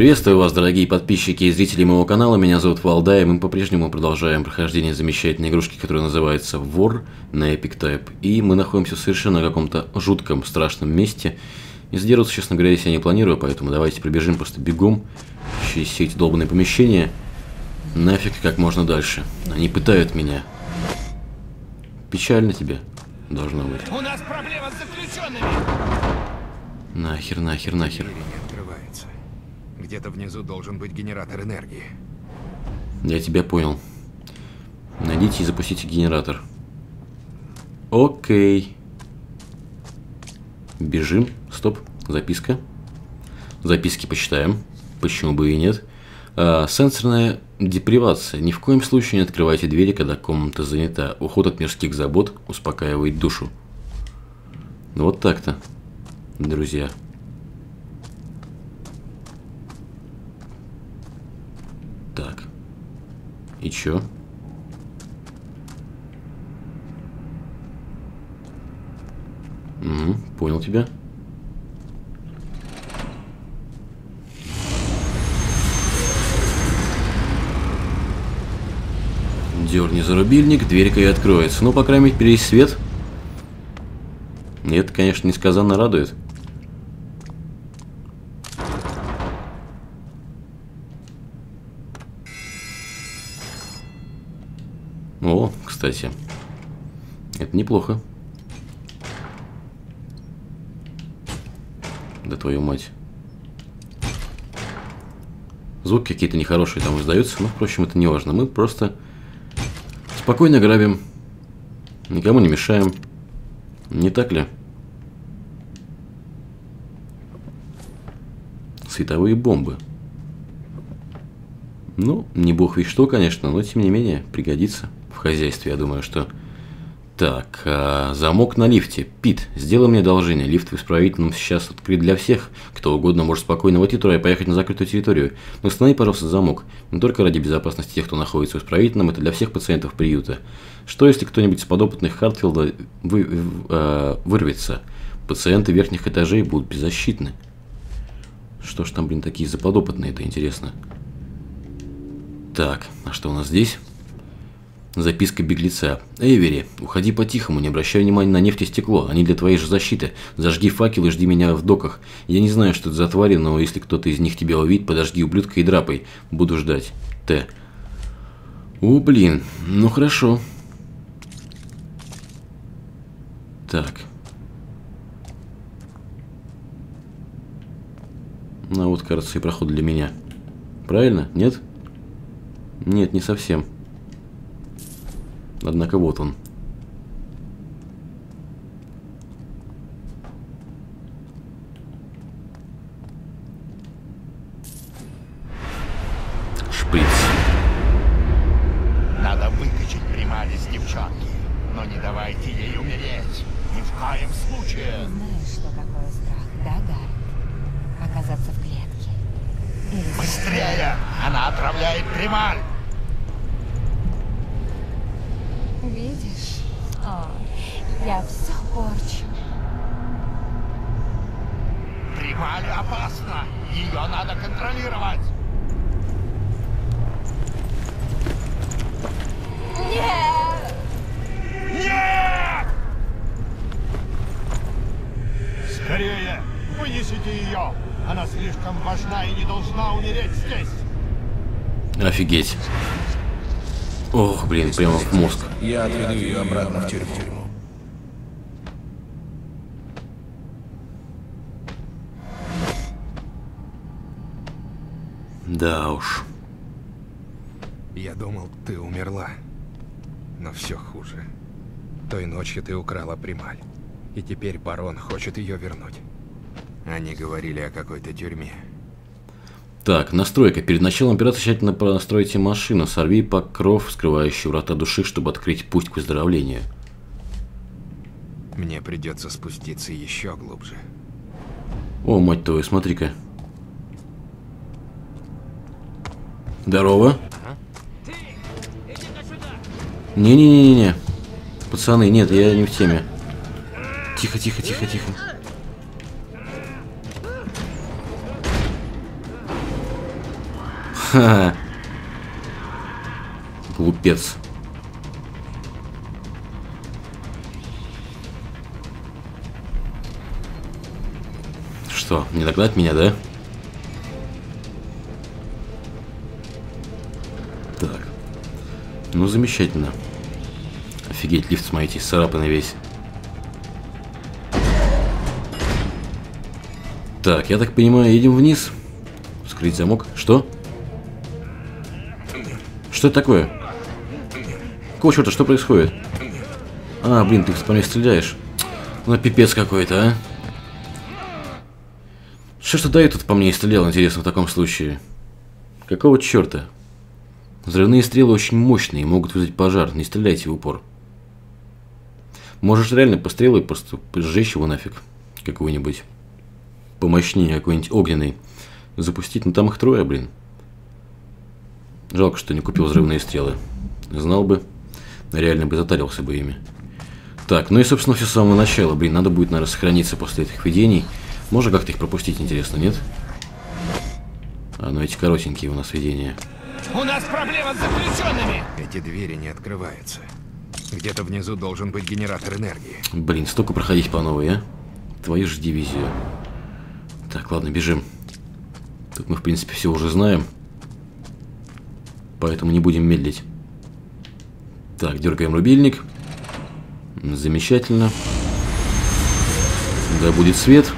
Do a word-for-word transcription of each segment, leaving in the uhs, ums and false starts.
Приветствую вас, дорогие подписчики и зрители моего канала, меня зовут Валдай, и мы по-прежнему продолжаем прохождение замечательной игрушки, которая называется War на Epic Type. И мы находимся в совершенно каком-то жутком, страшном месте. И задерживаться, честно говоря, я не планирую, поэтому давайте пробежим просто бегом через все эти долбанные помещения. Нафиг как можно дальше. Они пытают меня. Печально тебе должно быть. У нас проблема с заключенными! Нахер, нахер, нахер. Где-то внизу должен быть генератор энергии. Я тебя понял. Найдите и запустите генератор. Окей. Бежим. Стоп. Записка. Записки почитаем. Почему бы и нет. А, сенсорная депривация. Ни в коем случае не открывайте двери, когда комната занята. Уход от мирских забот успокаивает душу. Вот так-то, друзья. Так. И чё? Угу, понял тебя. Дёрни за рубильник, дверька и откроется. Ну, по крайней мере, теперь есть свет. И это, конечно, несказанно радует. О, кстати, это неплохо. Да твою мать. Звуки какие-то нехорошие там издаются, но, впрочем, это не важно. Мы просто спокойно грабим, никому не мешаем. Не так ли? Световые бомбы. Ну, не бог весть что, конечно, но тем не менее пригодится в хозяйстве, я думаю, что... Так, а, замок на лифте. Пит, сделай мне одолжение. Лифт в исправительном сейчас открыт для всех. Кто угодно может спокойно войти туда и поехать на закрытую территорию. Но установи, пожалуйста, замок. Не только ради безопасности тех, кто находится в исправительном, это для всех пациентов приюта. Что, если кто-нибудь из подопытных Хартфилда вы, э, вырвется? Пациенты верхних этажей будут беззащитны. Что ж там, блин, такие за подопытные, это интересно. Так, а что у нас здесь? Записка беглеца. Эйвери, уходи по-тихому, не обращай внимания на нефть и стекло. Они для твоей же защиты. Зажги факел и жди меня в доках. Я не знаю, что это за твари, но если кто-то из них тебя увидит, подожги ублюдка и драпай. Буду ждать. Т. О, блин. Ну хорошо. Так. Ну вот, кажется, и проход для меня. Правильно? Нет? Нет, не совсем. Однако вот он. Шприц. Надо выкачать Прималь из девчонки, но не давайте ей умереть. Ни в коем случае. Знаешь, что такое страх, да, Гарри? Оказаться в клетке. Или... Быстрее! Она отравляет Прималь! Видишь? О, я все порчу. Прималь опасна! Ее надо контролировать! Нет! Нет! Скорее! Вынесите ее! Она слишком важна и не должна умереть здесь! Офигеть. Ох, блин, прямо в мозг. Я отведу ее обратно в тюрьму. Да уж. Я думал, ты умерла. Но все хуже. Той ночью ты украла Прималь. И теперь барон хочет ее вернуть. Они говорили о какой-то тюрьме. Так, настройка. Перед началом операции тщательно настройте машину. Сорви покров, скрывающий врата души, чтобы открыть путь к выздоровлению. Мне придется спуститься еще глубже. О, мать твою, смотри-ка. Здорово. Не-не-не-не-не. Пацаны, нет, я не в теме. Тихо, тихо, тихо, тихо. Ха-ха. Глупец. Что, не догнать меня, да? Так. Ну, замечательно. Офигеть, лифт, смотрите, исцарапанный весь. Так, я так понимаю, едем вниз. Вскрыть замок. Что? Что это такое? Какого черта, что происходит? А, блин, ты по мне стреляешь. Ну, пипец какой-то, а. Что ж ты дает тут по мне и стрелял, интересно, в таком случае? Какого черта? Взрывные стрелы очень мощные и могут вызвать пожар. Не стреляйте в упор. Можешь реально по стрелой просто сжечь его нафиг. Какой-нибудь. Помощнее какой-нибудь огненный. Запустить. Ну там их трое, блин. Жалко, что не купил взрывные стрелы. Знал бы, реально бы затарился бы ими. Так, ну и собственно все с самого начала. Блин, надо будет, наверное, сохраниться после этих видений. Можно как-то их пропустить, интересно, нет? А, ну эти коротенькие у нас видения. У нас проблема с заключенными! Эти двери не открываются. Где-то внизу должен быть генератор энергии. Блин, столько проходить по новой, а? Твою же дивизию. Так, ладно, бежим. Тут мы, в принципе, все уже знаем. Поэтому не будем медлить. Так, дергаем рубильник. Замечательно. Да будет свет.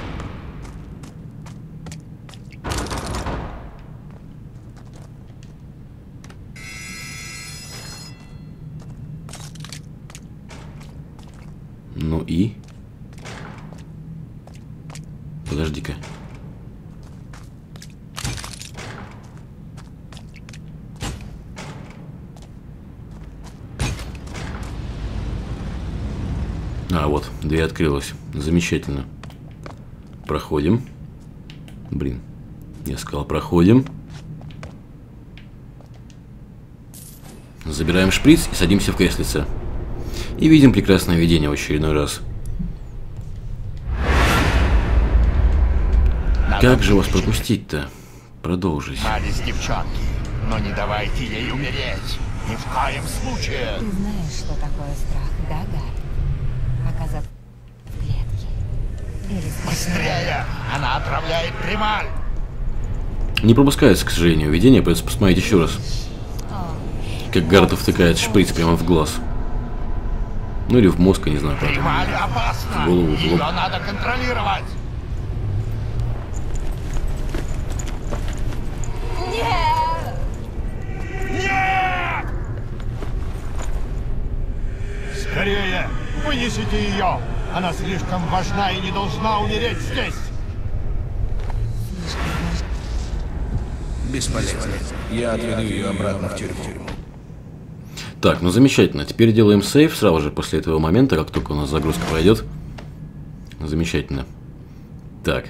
Ну и... Подожди-ка. А, вот, дверь открылась. Замечательно. Проходим. Блин, я сказал, проходим. Забираем шприц и садимся в креслице. И видим прекрасное видение в очередной раз. Как же вас пропустить-то? Продолжить. Мались девчонки, но не давайте ей умереть. Ни в коем случае. Ты знаешь, что такое страх, да, Гард? Оказаться в клетке. Или Быстрее! Она отравляет Прималь! Не пропускается, к сожалению, видение, придется посмотреть еще раз. Как Гард втыкает шприц прямо в глаз. Ну или в мозг, я не знаю, как. Прималь опасна! В голову, в Ее лоб. надо контролировать! Нет! Скорее! Вынесите ее! Она слишком важна и не должна умереть здесь! Бесполезно. Я отведу ее обратно в тюрьму. Так, ну замечательно. Теперь делаем сейв сразу же после этого момента, как только у нас загрузка пройдет. Замечательно. Так,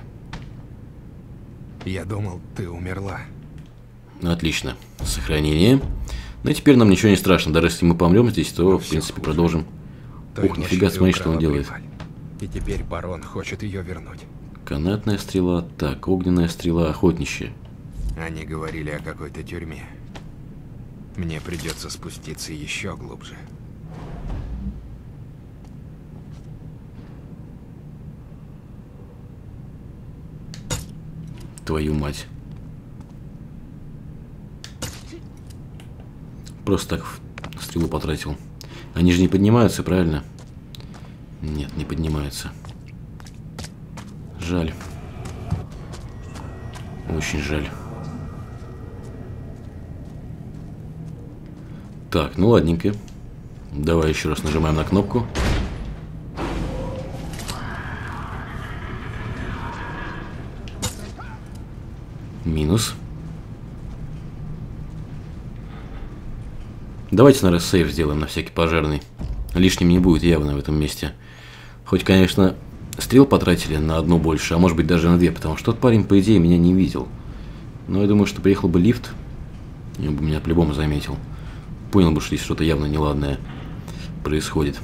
Я думал, ты умерла. отлично. Сохранение. Ну и теперь нам ничего не страшно. Даже если мы помрем здесь, то, в принципе, продолжим. Той Ух, ночью нифига, ты смотри, что он украла делает. Прималь. И теперь барон хочет ее вернуть. Канатная стрела. Так, огненная стрела, охотничья. Они говорили о какой-то тюрьме. Мне придется спуститься еще глубже. Твою мать. Просто так стрелу потратил. Они же не поднимаются, правильно? Нет, не поднимаются. Жаль. Очень жаль. Так, ну ладненько. Давай еще раз нажимаем на кнопку. Минус. Давайте, наверное, сейв сделаем на всякий пожарный. Лишним не будет явно в этом месте. Хоть, конечно, стрел потратили на одну больше, а может быть даже на две, потому что тот парень, по идее, меня не видел. Но я думаю, что приехал бы лифт, и он бы меня по-любому заметил. Понял бы, что здесь что-то явно неладное происходит.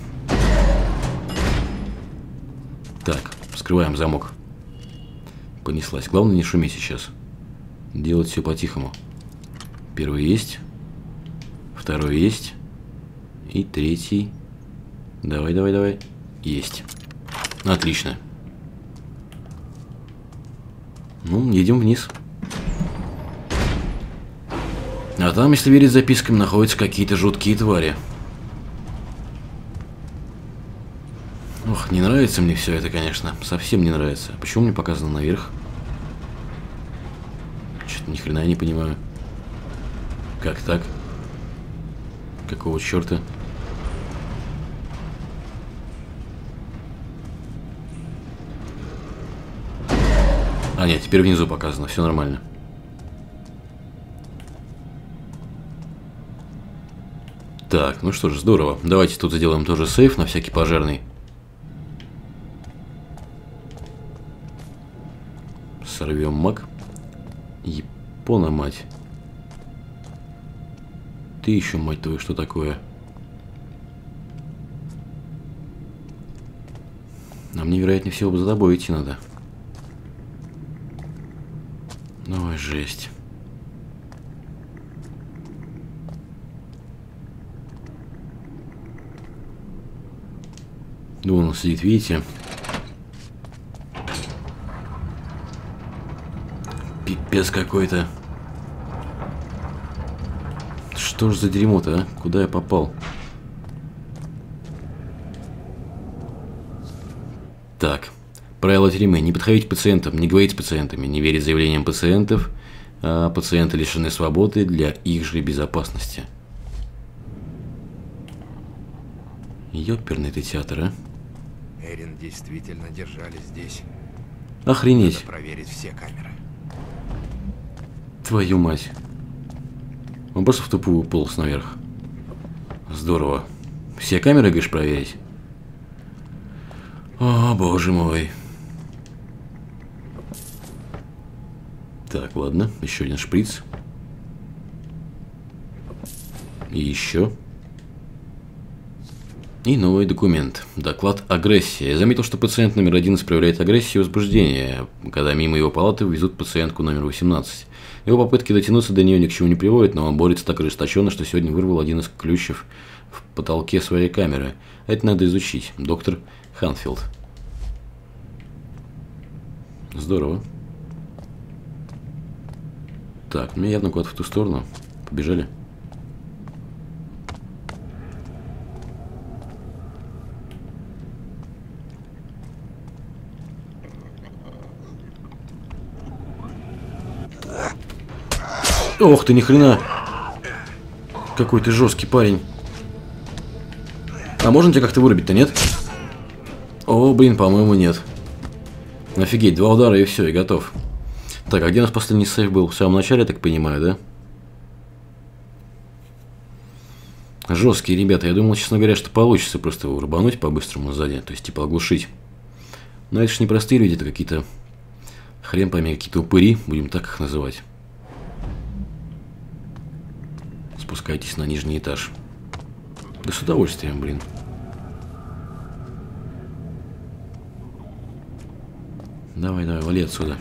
Так, вскрываем замок. Понеслась. Главное не шуметь сейчас. Делать все по-тихому. Первый есть. Второй есть. И третий. Давай, давай, давай. Есть. Отлично. Ну, едем вниз. А там, если верить запискам, находятся какие-то жуткие твари. Ох, не нравится мне все это, конечно. Совсем не нравится. Почему мне показано наверх? Что-то ни хрена я не понимаю. Как так? Какого черта? А, нет, теперь внизу показано. Все нормально. Так, ну что ж, здорово. Давайте тут сделаем тоже сейф на всякий пожарный. Сорвем маг. Япона, мать. Ты еще, мать твою, что такое? А мне, вероятнее всего, за тобой идти надо. Ой, жесть. Ну, он сидит, видите? Пипец какой-то. Что ж за дерьмо-то, а? Куда я попал? Так. Правило тюрьмы. Не подходить к пациентам, не говорить с пациентами, не верить заявлениям пациентов. А пациенты лишены свободы для их же безопасности. Ёперный ты театр, а? Эрин действительно держали здесь. Охренеть. Надо проверить все камеры. Твою мать. Он просто в тупую полз наверх. Здорово. Все камеры, говоришь, проверить? О, боже мой. Так, ладно. Еще один шприц. И еще. И новый документ. Доклад агрессии. Я заметил, что пациент номер одиннадцать проявляет агрессию и возбуждение, когда мимо его палаты везут пациентку номер восемнадцать. Его попытки дотянуться до нее ни к чему не приводят, но он борется так ожесточенно, что сегодня вырвал один из ключев в потолке своей камеры. Это надо изучить. Доктор Ханфилд. Здорово. Так, мне явно куда-то в ту сторону. Побежали. Ох ты, ни хрена. Какой ты жесткий парень. А можно тебя как-то вырубить-то, нет? О, блин, по-моему, нет. Офигеть, два удара и все, и готов. Так, а где у нас последний сейф был? В самом начале, я так понимаю, да? Жесткие ребята. Я думал, честно говоря, что получится просто его рубануть по-быстрому сзади. То есть, типа, оглушить. Но это ж не простые люди, это какие-то... Хрен пойми, какие-то упыри. Будем так их называть. Спускайтесь на нижний этаж. Да с удовольствием, блин. Давай, давай, вали отсюда.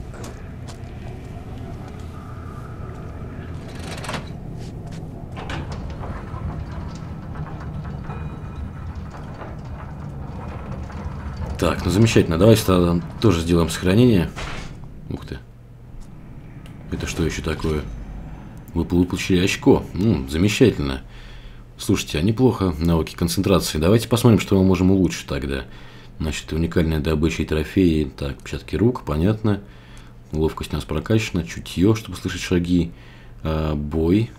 Так, ну замечательно. Давайте тогда тоже сделаем сохранение. Ух ты. Это что еще такое? Вы получили очко. Ну, замечательно. Слушайте, а неплохо навыки концентрации. Давайте посмотрим, что мы можем улучшить тогда. Значит, уникальная добыча и трофеи. Так, отпечатки рук, понятно. Ловкость у нас прокачана. Чутье, чтобы слышать шаги. А, бой.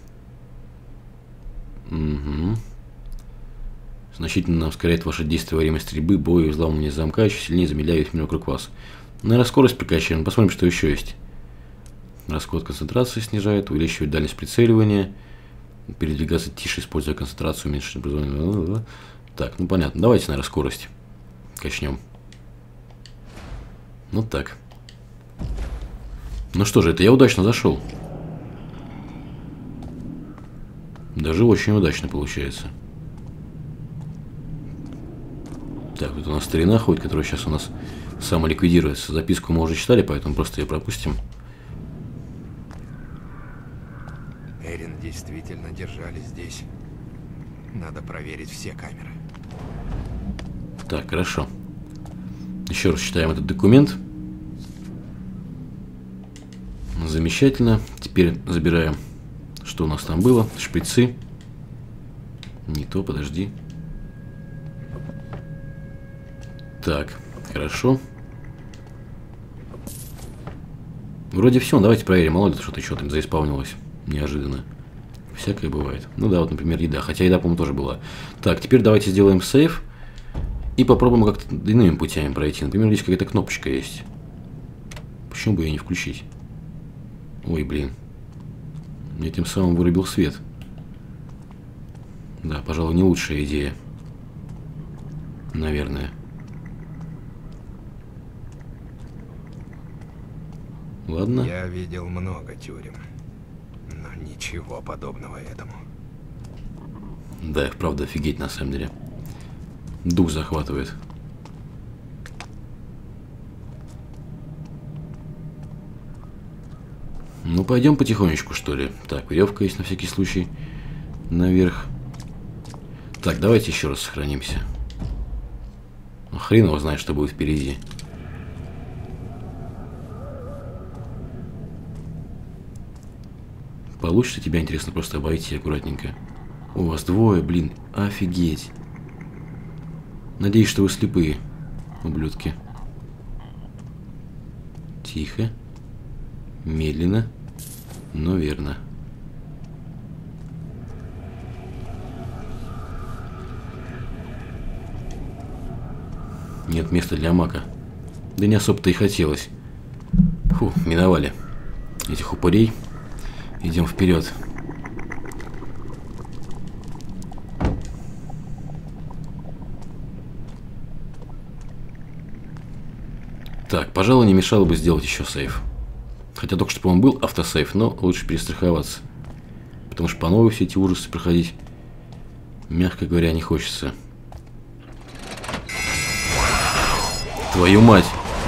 Угу. Значительно ускоряет ваше действие во время стрельбы, боя и взламывания замка, еще сильнее замедляет мир вокруг вас. Наверное, скорость прокачаем. Посмотрим, что еще есть. Расход концентрации снижает, увеличивает дальность прицеливания, передвигаться тише, используя концентрацию, уменьшить образование. Так, ну понятно. Давайте, наверное, скорость качнем. Ну так. Ну что же, это я удачно зашел. Даже очень удачно получается. Так, тут у нас старина ходит, которая сейчас у нас самоликвидируется. Записку мы уже читали, поэтому просто ее пропустим. действительно держали здесь. Надо проверить все камеры. Так, хорошо. Еще раз читаем этот документ. Замечательно. Теперь забираем, что у нас там было. Шприцы. Не то, подожди. Так, хорошо. Вроде все, давайте проверим, мало ли что-то еще там заисполнилось неожиданно. Всякое бывает. Ну да, вот, например, еда. Хотя еда, по-моему, тоже была. Так, теперь давайте сделаем сейв. И попробуем как-то иными путями пройти. Например, здесь какая-то кнопочка есть. Почему бы ее не включить? Ой, блин. Я тем самым вырубил свет. Да, пожалуй, не лучшая идея. Наверное. Ладно. Я видел много тюрем, но ничего подобного этому. Да, их правда офигеть на самом деле. Дух захватывает. Ну, пойдем потихонечку, что ли. Так, веревка есть на всякий случай. Наверх. Так, давайте еще раз сохранимся. Ну, хрен его знает, что будет впереди. Получится тебя, интересно, просто обойти аккуратненько. У вас двое, блин, офигеть. Надеюсь, что вы слепые, ублюдки. Тихо. Медленно, но верно. Нет места для мака. Да не особо-то и хотелось. Фу, миновали этих упырей. Идем вперед. Так, пожалуй, не мешало бы сделать еще сейв. Хотя только что, по-моему, был автосейв, но лучше перестраховаться. Потому что по новой все эти ужасы проходить, мягко говоря, не хочется. Твою мать!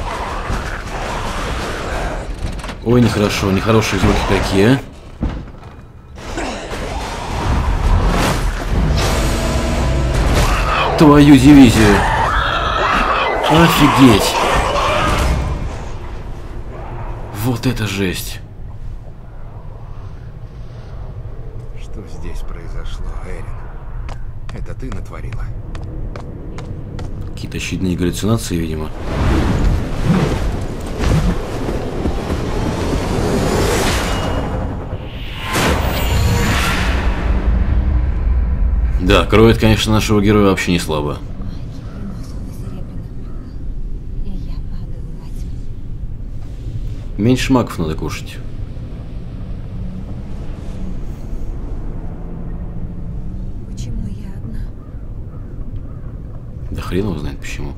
Ой, нехорошо, нехорошие звуки какие, а? Твою дивизию! Офигеть! Вот это жесть! Что здесь произошло, Эрин? Это ты натворила? Какие-то щитные галлюцинации, видимо. Да, кроет, конечно, нашего героя вообще не слабо. Меньше маков надо кушать. Почему я одна? Да хрен его знает почему.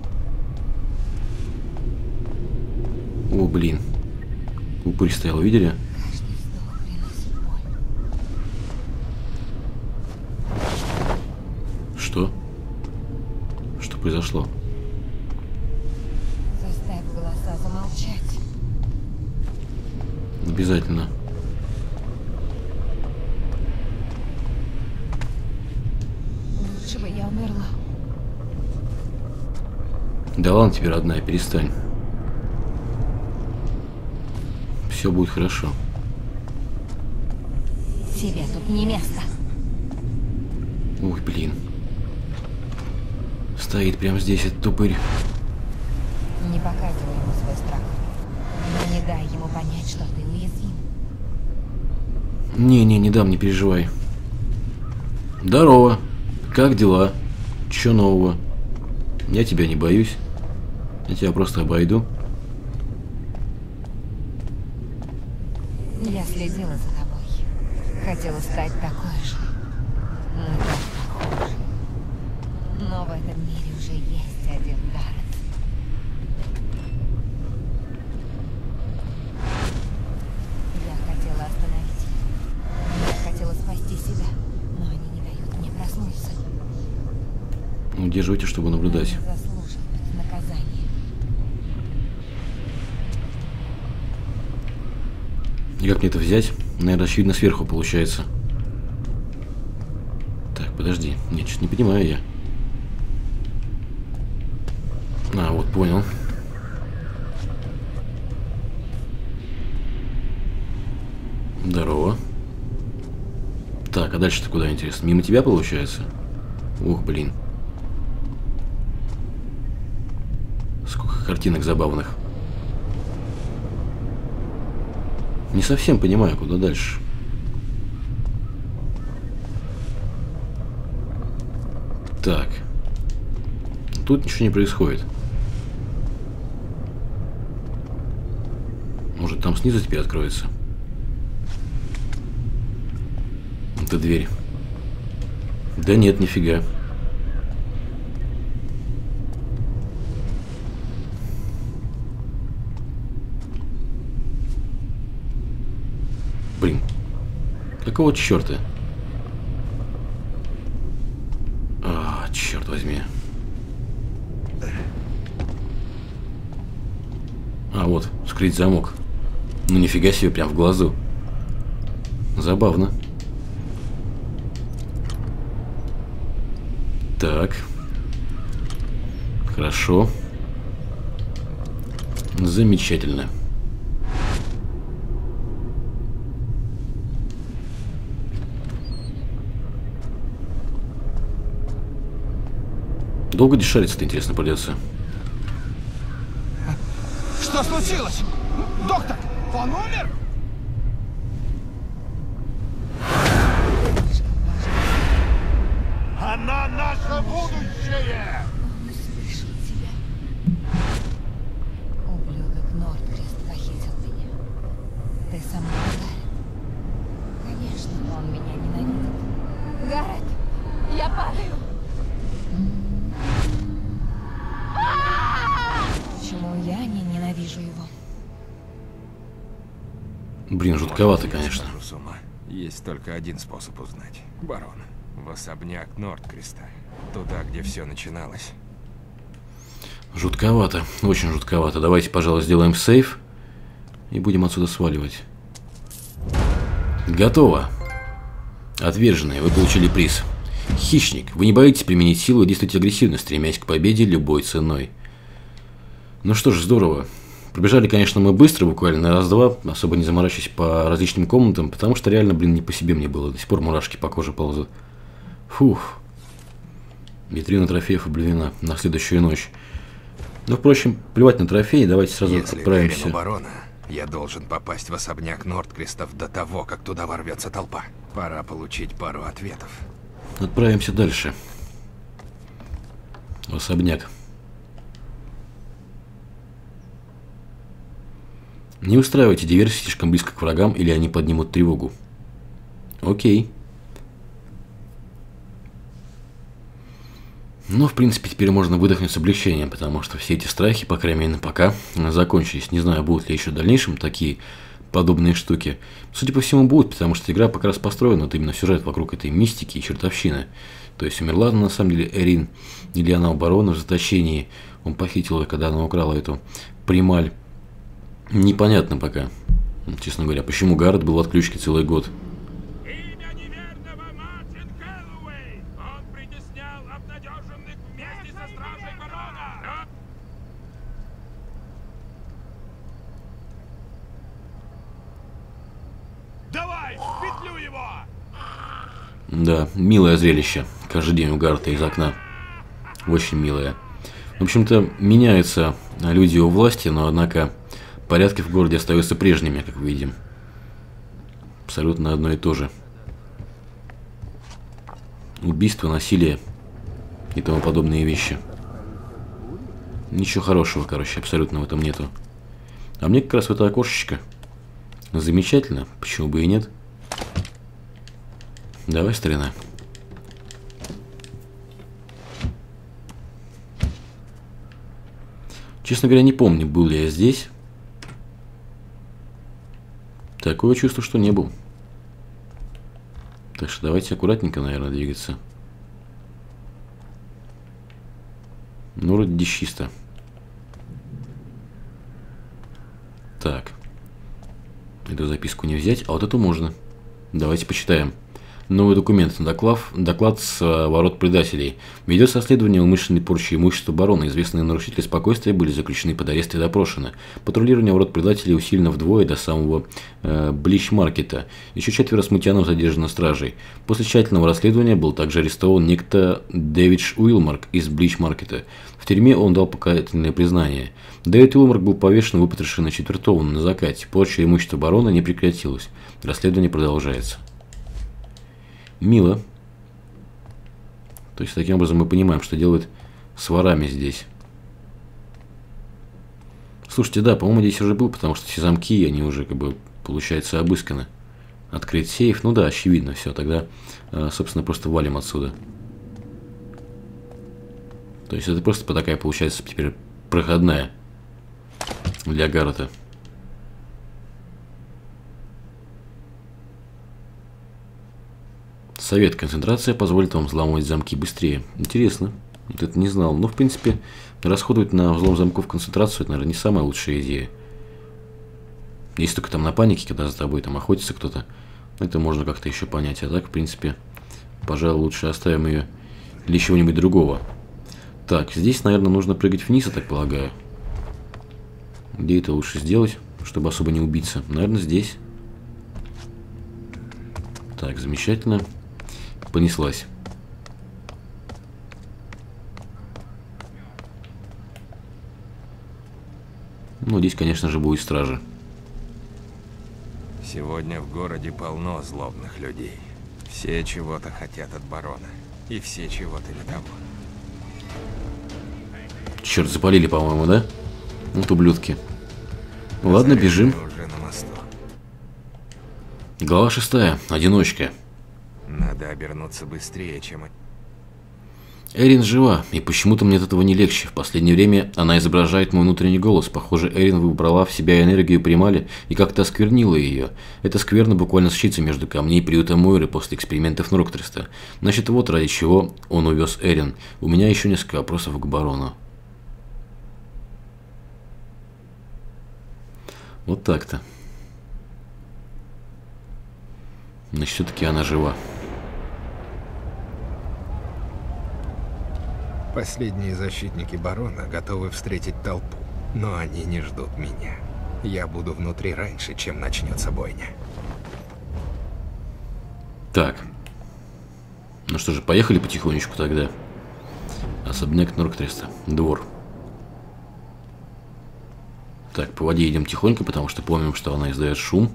О, блин. Упырь стоял, видели? Каждый вздох приносит боль. Что? Что произошло? Заставь голоса замолчать. Обязательно. Лучше бы я умерла. Да ладно тебе, родная, перестань. Все будет хорошо. Тебе тут не место. Ой, блин. Стоит прямо здесь этот упырь. Не показывай ему свой страх. Но не дай ему понять, что ты уязвим. Не-не, не дам, не переживай. Здорово. Как дела? Чё нового? Я тебя не боюсь. Я тебя просто обойду. Я следила за тобой. Хотела стать такой же. Мы так похожи. Но в этом мире уже есть один Гаррет. Я хотела остановить их. Я хотела спасти себя. Но они не дают мне проснуться. Удерживайте, чтобы наблюдать. Они заслуживают наказания. И как мне это взять? Наверное, очевидно, сверху получается. подожди. Нет, что-то не понимаю я. А, вот, понял. Здорово. Так, а дальше-то куда, интересно? Мимо тебя, получается? Ух, блин. Сколько картинок забавных. Не совсем понимаю, куда дальше. Так. Тут ничего не происходит. Может, там снизу теперь откроется? Это дверь. Да нет, нифига. Блин. Какого черта? А, черт возьми. А, вот, скрыть замок. Ну нифига себе, прям в глазу. Забавно. Так. Хорошо. Замечательно. Долго здесь шариться-то, интересно, придется? Что случилось? Доктор, он умер? Она наше будущее! Слышал тебя. Ублюдок Нордкрест похитил меня. Ты со мной, Гаррет? Конечно, он меня ненавидит. Гаррет, я падаю. Почему я не ненавижу его? Блин, жутковато, конечно. Схожу с ума. Есть только один способ узнать. Барон. В особняк Нордкреста. Туда, где все начиналось. Жутковато, очень жутковато. Давайте, пожалуй, сделаем сейв и будем отсюда сваливать. Готово. Отверженные, вы получили приз. Хищник, вы не боитесь применить силу и действуете агрессивно, стремясь к победе любой ценой. Ну что ж, здорово. Пробежали, конечно, мы быстро, буквально на раз-два, особо не заморачиваясь по различным комнатам, потому что реально, блин, не по себе мне было. До сих пор мурашки по коже ползут. Фух. Витрина трофеев объявлена на следующую ночь. Ну, впрочем, плевать на трофеи, давайте сразу Если отправимся. верен у барона, я должен попасть в особняк Нордкрестов до того, как туда ворвется толпа. Пора получить пару ответов. Отправимся дальше. В особняк. Не устраивайте диверсии слишком близко к врагам, или они поднимут тревогу. Окей. Ну, в принципе, теперь можно выдохнуть с облегчением, потому что все эти страхи, по крайней мере, пока закончились. Не знаю, будут ли еще в дальнейшем такие подобные штуки. Судя по всему, будут, потому что игра пока раз построена, вот именно сюжет вокруг этой мистики и чертовщины. То есть умерла на самом деле Эрин, или она у барона в заточении. Он похитил ее, когда она украла эту прималь. Непонятно пока, честно говоря, почему Гаррет был в отключке целый год. Имя неверного Мартин Кэллоуэй! Он притеснял обнадеженных вместе со стражей барона! Давай, в петлю его! Да, милое зрелище. Каждый день у Гаррета из окна. Очень милое. В общем-то, меняются люди у власти, но, однако, порядки в городе остаются прежними, как мы видим. Абсолютно одно и то же. Убийство, насилие и тому подобные вещи. Ничего хорошего, короче, абсолютно в этом нету. А мне как раз в это окошечко. Замечательно, почему бы и нет. Давай, старина. Честно говоря, не помню, был ли я здесь. Такое чувство, что не был. Так что давайте аккуратненько, наверное, двигаться. Ну, вроде здесь чисто. Так. Эту записку не взять, а вот эту можно. Давайте почитаем. Новый документ. Доклад, доклад с э, ворот предателей. Ведется расследование умышленной порчи имущества барона. Известные нарушители спокойствия были заключены под арест и допрошены. Патрулирование ворот предателей усилено вдвое до самого э, Блич-маркета. Еще четверо смутьянов задержаны стражей. После тщательного расследования был также арестован некто Дэвидж Уилмарк из Блич-маркета. В тюрьме он дал покаянное признание. Дэвид Уилмарк был повешен, выпотрошен и четвертован на закате. Порча имущества барона не прекратилась. Расследование продолжается. Мило. То есть, таким образом, мы понимаем, что делают с ворами здесь. Слушайте, да, по-моему, здесь уже был, потому что все замки, они уже, как бы, получается, обысканы. Открыть сейф, ну да, очевидно, все, тогда, собственно, просто валим отсюда. То есть, это просто такая, получается, теперь проходная для Гаррета. Совет. Концентрация позволит вам взламывать замки быстрее. Интересно. Вот это не знал. Но, в принципе, расходовать на взлом замков концентрацию, это, наверное, не самая лучшая идея. Если только там на панике, когда за тобой там охотится кто-то, это можно как-то еще понять. А так, в принципе, пожалуй, лучше оставим ее для чего-нибудь другого. Так, здесь, наверное, нужно прыгать вниз, я так полагаю. Где это лучше сделать, чтобы особо не убиться? Наверное, здесь. Так, замечательно. Понеслась. Ну, здесь, конечно же, будет стража. Сегодня в городе полно злобных людей. Все чего-то хотят от барона. И все чего-то не того. Черт, запалили, по-моему, да? Вот ублюдки. Ладно, бежим. Уже на мосту. Глава шестая. Одиночка. Надо обернуться быстрее, чем... Эрин жива, и почему-то мне от этого не легче. В последнее время она изображает мой внутренний голос. Похоже, Эрин выбрала в себя энергию Примали и как-то осквернила ее. Это скверно буквально сочится между камней приюта Мойры после экспериментов Норктреста. Значит, вот ради чего он увез Эрин. У меня еще несколько вопросов к барону. Вот так-то. Значит, все-таки она жива. Последние защитники барона готовы встретить толпу, но они не ждут меня. Я буду внутри раньше, чем начнется бойня. Так. Ну что же, поехали потихонечку тогда. Особняк Норктреста. Двор. Так, по воде идем тихонько, потому что помним, что она издает шум.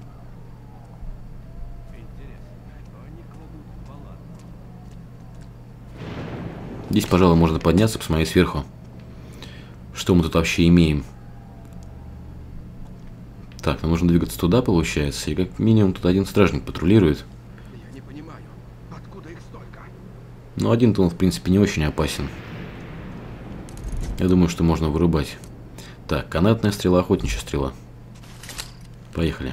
Здесь, пожалуй, можно подняться, посмотреть сверху, что мы тут вообще имеем. Так, нам нужно двигаться туда, получается, и как минимум тут один стражник патрулирует. Я не понимаю, откуда их столько? Но один-то он, в принципе, не очень опасен. Я думаю, что можно вырубать. Так, канатная стрела, охотничья стрела. Поехали.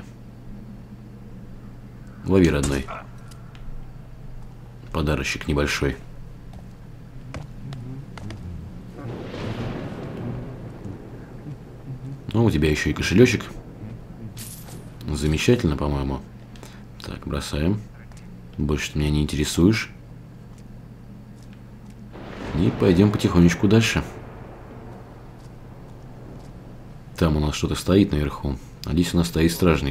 Лови, родной. Подарочек небольшой. Ну, у тебя еще и кошелечек. Замечательно, по-моему. Так, бросаем. Больше ты меня не интересуешь. И пойдем потихонечку дальше. Там у нас что-то стоит наверху. А здесь у нас стоит стражник.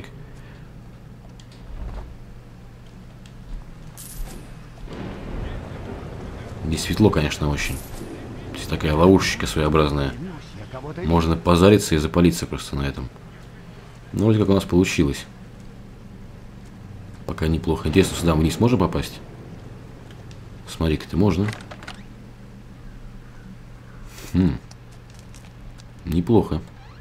Здесь светло, конечно, очень. Здесь такая ловушечка своеобразная. Можно позариться и запалиться просто на этом. Ну, вроде как у нас получилось. Пока неплохо. Интересно, сюда мы не сможем попасть? Смотри-ка, можно. Хм. Неплохо.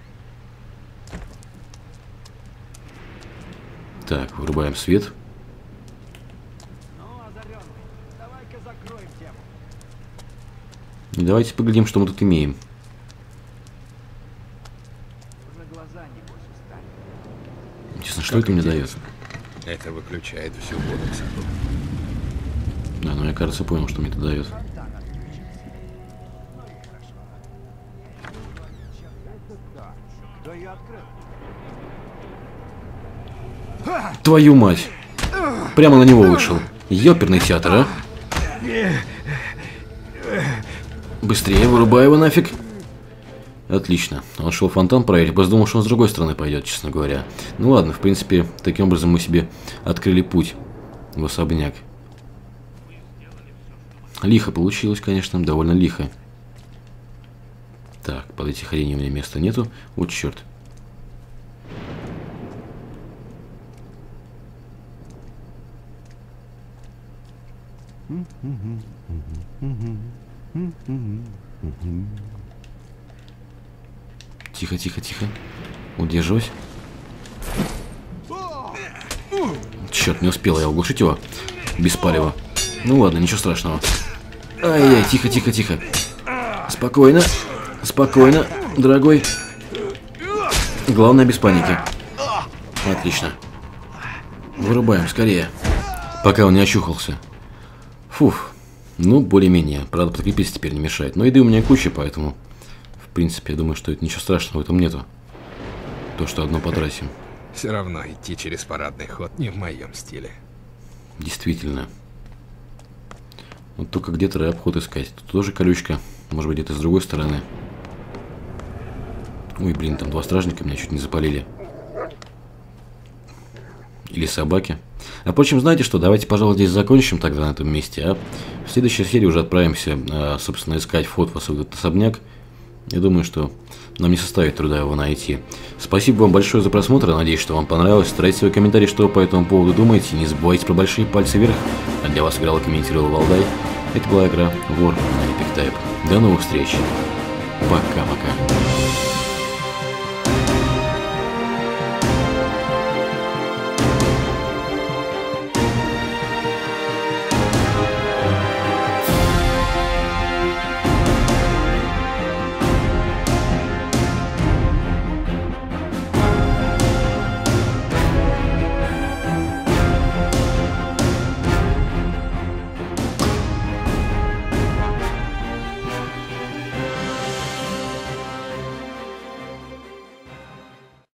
Так, вырубаем свет. И давайте поглядим, что мы тут имеем. Интересно, что это мне дает? Это выключает всю воду в саду. Да, ну я, кажется, понял, что мне это дает. Твою мать! Прямо на него вышел. Ёперный театр, а? Быстрее, вырубай его нафиг. Отлично. Он шел фонтан проверить, просто думал, что он с другой стороны пойдет, честно говоря. Ну ладно, в принципе, таким образом мы себе открыли путь в особняк. Лихо получилось, конечно, довольно лихо. Так, под эти хрени у меня места нету. Вот черт. Тихо, тихо, тихо. Удерживаюсь. Черт, не успел я оглушить его. Без палева. Ну ладно, ничего страшного. Ай-яй, тихо, тихо, тихо. Спокойно. Спокойно, дорогой. Главное, без паники. Отлично. Вырубаем, скорее. Пока он не очухался. Фух. Ну, более-менее. Правда, подкрепиться теперь не мешает. Но еды у меня куча, поэтому... В принципе, я думаю, что это ничего страшного в этом нету. То, что одно потратим. Все равно идти через парадный ход не в моем стиле. Действительно. Вот только где-то обход искать. Тут тоже колючка. Может быть, где-то с другой стороны. Ой, блин, там два стражника меня чуть не запалили. Или собаки. А впрочем, знаете что, давайте, пожалуй, здесь закончим тогда на этом месте. А в следующей серии уже отправимся, собственно, искать вход в этот особняк. Я думаю, что нам не составит труда его найти. Спасибо вам большое за просмотр. Надеюсь, что вам понравилось. Оставляйте свои комментарии, что вы по этому поводу думаете. Не забывайте про большие пальцы вверх. А для вас играл и комментировал Валдай. Это была игра War на Epic Type. До новых встреч. Пока-пока.